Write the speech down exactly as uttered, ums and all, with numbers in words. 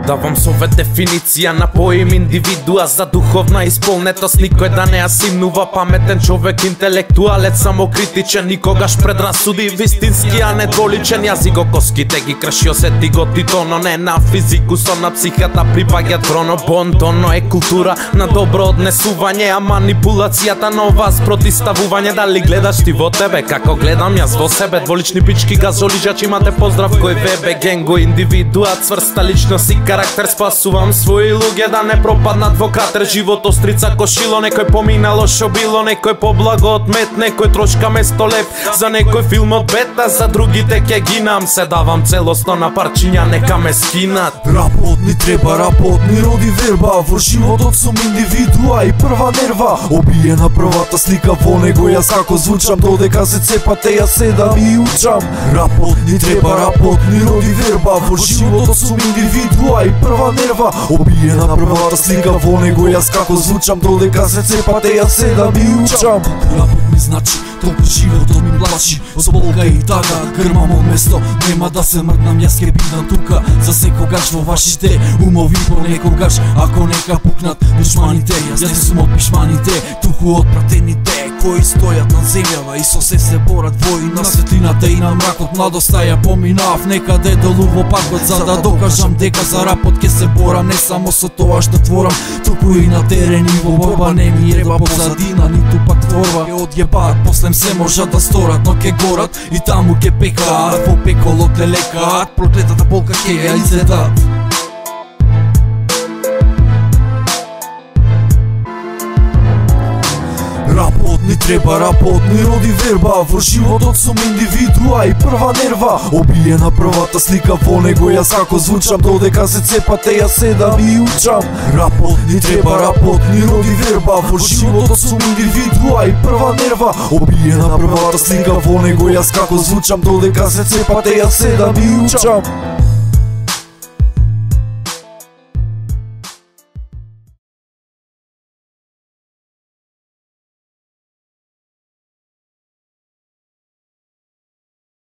Давам совет дефиниција на поим индивидуа за духовна исполнетост. Никој да не ја симнува, паметен човек, интелектуалец, самокритичен, никогаш предрасуди, вистински, а не дволичен. Јазико коските ги крши, осети го титоно, не на физикусот, на психата припаѓат вроно. Бонтоно е култура на добро однесување, а манипулацијата на вас протиставување. Дали гледаш ти во тебе, како гледам јас во себе? Дволични пички, газолижачи, имате поздрав кој вебе, генго, индивидуа, цврста личност и карактер. Спасувам своји луѓе да не пропаднат во кратер. Живот острица кошило, некој поминало шо било, некој поблаго од мет, некој трошка место леп, за некој филм од бета, за другите ке гинам. Се давам целосно на парчиња, нека ме скинат. Рапот ни треба, рапот ни роди верба, во животот сум индивидуа и прва нерва. Обиена првата слика во него, јас како звучам, додека се цепате јас седам и учам. Рапот ни треба, рапот ни роди верба, во животот сум индивидуа и прва нерва. Обиена првата слика во него, јас како звучам, додека се цепате јас седам и учам. Рапот ми значи, толку животот ми плачи, со болка и тага грмам од место, нема да се мрднам, јас ке бидам тука за секогаш во вашите умови понекогаш, ако нека пукнат душманите. Јас не сум од пишманите, туку од пратените кои стојат на земјава и со се се борат вои на светлината и на мракот. Младоста ја поминав некаде долу во паркот, за да докажам дека за рапот ке се борам, не само со тоа што творам, туку и на терен и во борба. Не ми еба позадина, ниту пак творба. Ке одјебаат, после се можат да сторат, но ке горат и таму ке пекаат, во пеколот ке лекаат, проклетата болка ке ја изедат. Рапот ни треба, рапот ни роди верба, во животот сум индивидуа и прва нерва. Обиена првата слика во него, јас како звучам, додека се цепате јас седам и учам. Рапот ни треба, рапот ни роди верба, во животот сум индивидуа и прва нерва. Обиена првата слика во него, јас како звучам, додека се цепате јас седам и учам.